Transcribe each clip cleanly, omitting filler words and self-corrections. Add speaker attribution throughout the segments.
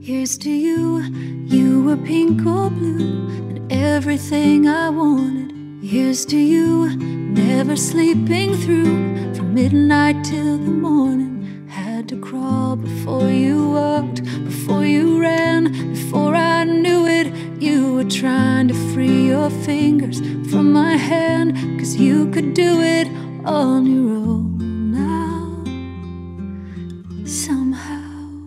Speaker 1: Here's to you, you were pink or blue, and everything I wanted. Here's to you, never sleeping through, from midnight till the morning. Had to crawl before you walked, before you ran, before I knew it. You were trying to free your fingers from my hand, 'cause you could do it on your own now. Somehow.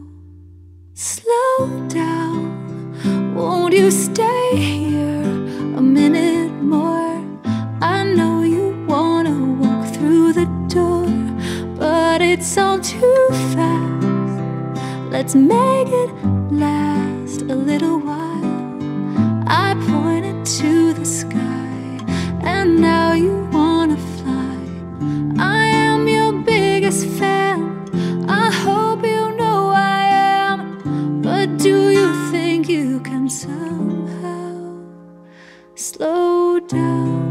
Speaker 1: Slow down, won't you stay here a minute more? I know you wanna walk through the door, but it's all too fast. Let's make it last a little while. I pointed to the sky, and now you wanna fly. I am your biggest fan, I hope you know I am. But do you think you can somehow slow down?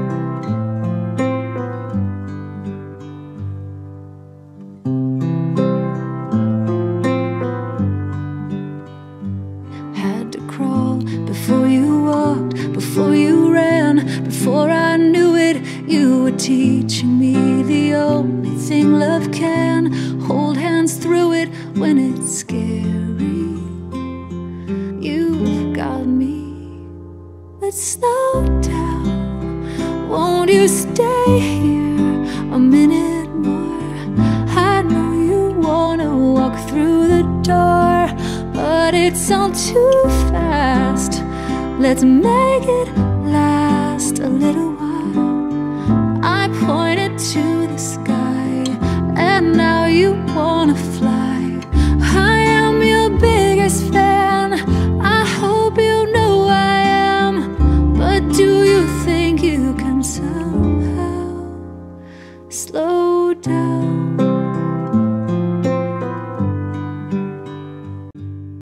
Speaker 1: Had to crawl before you walked, before you ran, before I knew it. You were teaching me the only thing love can. Hold hands through it when it's scary. You've got me. Let's slow down. Won't you stay here a minute more? I know you wanna walk through the door, but it's all too fast. Let's make it last a little while. I pointed to the sky, and now you wanna fly.